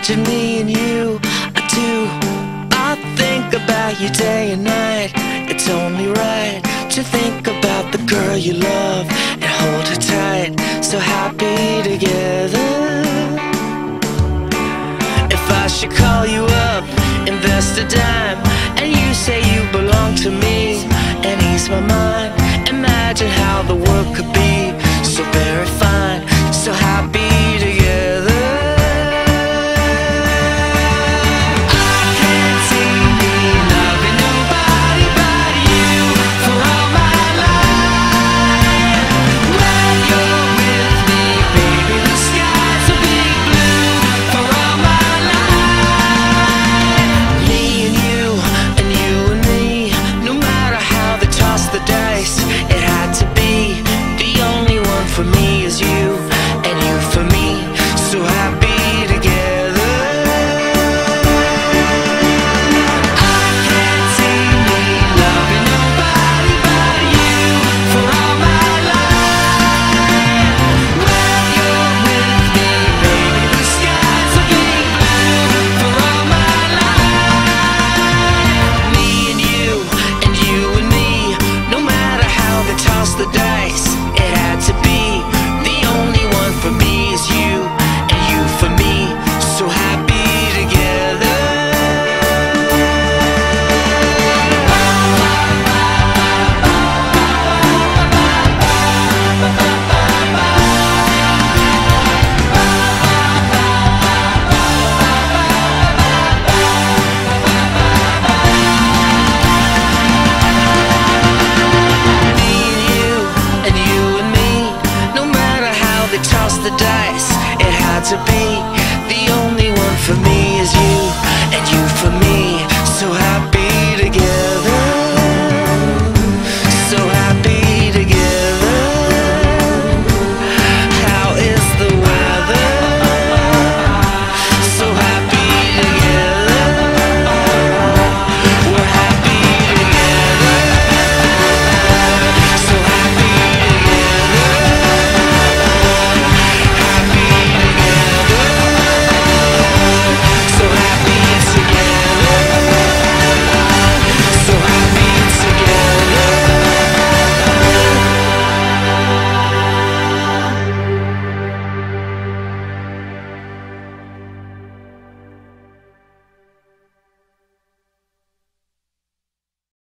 Imagine me and you, I do. I think about you day and night. It's only right to think about the girl you love and hold her tight, so happy together. If I should call you up, invest a dime, and you say you belong to me and ease my mind, imagine how the world could be so very fine, so happy together. For me is you, and you for me, so happy together. I can't see me loving nobody but you for all my life. When you're with me, baby, the skies will be blue for all my life. Me and you and me, no matter how they toss the dice, it had to be. For me is you, and you for me, so happy together. Me and you and me, no matter how they toss the dice, it had to be.